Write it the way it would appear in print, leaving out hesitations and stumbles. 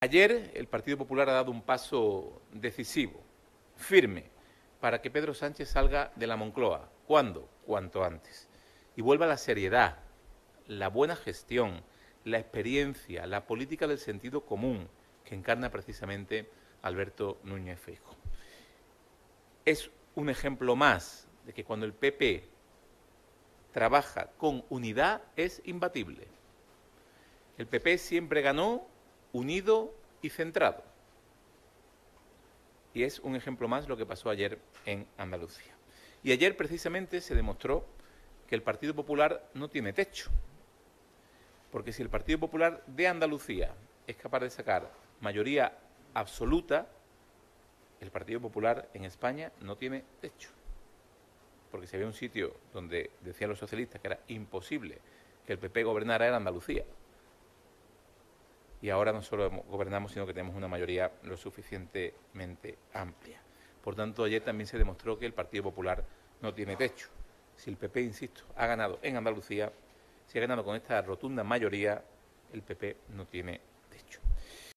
Ayer el Partido Popular ha dado un paso decisivo, firme, para que Pedro Sánchez salga de la Moncloa. ¿Cuándo? Cuanto antes. Y vuelva la seriedad, la buena gestión, la experiencia, la política del sentido común que encarna precisamente Alberto Núñez Feijóo. Es un ejemplo más de que cuando el PP trabaja con unidad es imbatible. El PP siempre ganó unido y centrado. Y es un ejemplo más lo que pasó ayer en Andalucía. Y ayer precisamente se demostró que el Partido Popular no tiene techo. Porque si el Partido Popular de Andalucía es capaz de sacar mayoría absoluta, el Partido Popular en España no tiene techo. Porque si había un sitio donde decían los socialistas que era imposible que el PP gobernara era Andalucía. Y ahora no solo gobernamos, sino que tenemos una mayoría lo suficientemente amplia. Por tanto, ayer también se demostró que el Partido Popular no tiene techo. Si el PP, insisto, ha ganado en Andalucía, si ha ganado con esta rotunda mayoría, el PP no tiene